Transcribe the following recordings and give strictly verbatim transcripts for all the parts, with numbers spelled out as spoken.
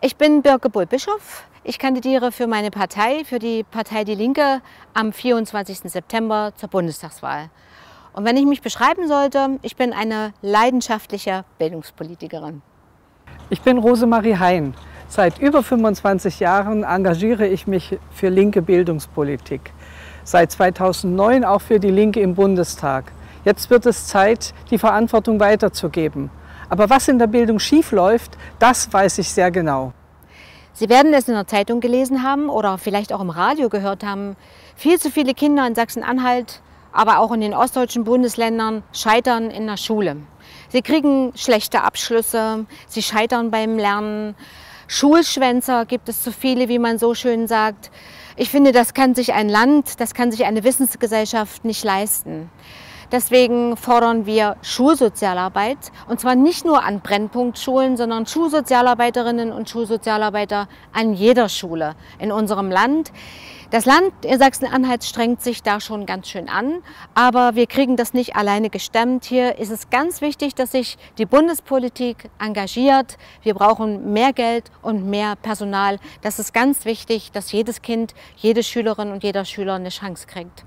Ich bin Birke Bohl-Bischoff. Ich kandidiere für meine Partei, für die Partei Die Linke, am vierundzwanzigsten September zur Bundestagswahl. Und wenn ich mich beschreiben sollte, ich bin eine leidenschaftliche Bildungspolitikerin. Ich bin Rosemarie Hein. Seit über fünfundzwanzig Jahren engagiere ich mich für linke Bildungspolitik. Seit zweitausendneun auch für die Linke im Bundestag. Jetzt wird es Zeit, die Verantwortung weiterzugeben. Aber was in der Bildung schiefläuft, das weiß ich sehr genau. Sie werden es in der Zeitung gelesen haben oder vielleicht auch im Radio gehört haben. Viel zu viele Kinder in Sachsen-Anhalt, aber auch in den ostdeutschen Bundesländern scheitern in der Schule. Sie kriegen schlechte Abschlüsse, sie scheitern beim Lernen. Schulschwänzer gibt es zu viele, wie man so schön sagt. Ich finde, das kann sich ein Land, das kann sich eine Wissensgesellschaft nicht leisten. Deswegen fordern wir Schulsozialarbeit, und zwar nicht nur an Brennpunktschulen, sondern Schulsozialarbeiterinnen und Schulsozialarbeiter an jeder Schule in unserem Land. Das Land in Sachsen-Anhalt strengt sich da schon ganz schön an, aber wir kriegen das nicht alleine gestemmt. Hier ist es ganz wichtig, dass sich die Bundespolitik engagiert. Wir brauchen mehr Geld und mehr Personal. Das ist ganz wichtig, dass jedes Kind, jede Schülerin und jeder Schüler eine Chance kriegt.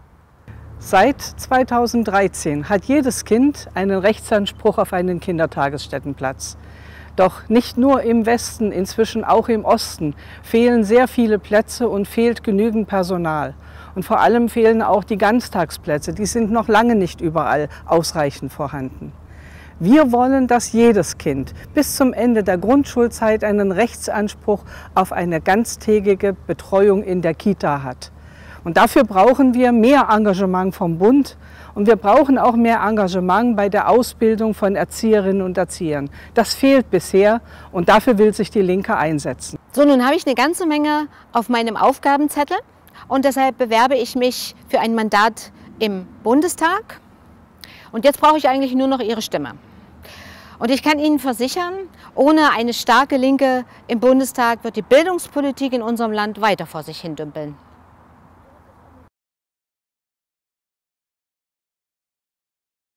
Seit zweitausenddreizehn hat jedes Kind einen Rechtsanspruch auf einen Kindertagesstättenplatz. Doch nicht nur im Westen, inzwischen auch im Osten fehlen sehr viele Plätze und fehlt genügend Personal. Und vor allem fehlen auch die Ganztagsplätze, die sind noch lange nicht überall ausreichend vorhanden. Wir wollen, dass jedes Kind bis zum Ende der Grundschulzeit einen Rechtsanspruch auf eine ganztägige Betreuung in der Kita hat. Und dafür brauchen wir mehr Engagement vom Bund und wir brauchen auch mehr Engagement bei der Ausbildung von Erzieherinnen und Erziehern. Das fehlt bisher und dafür will sich die Linke einsetzen. So, nun habe ich eine ganze Menge auf meinem Aufgabenzettel und deshalb bewerbe ich mich für ein Mandat im Bundestag. Und jetzt brauche ich eigentlich nur noch Ihre Stimme. Und ich kann Ihnen versichern, ohne eine starke Linke im Bundestag wird die Bildungspolitik in unserem Land weiter vor sich hin dümpeln.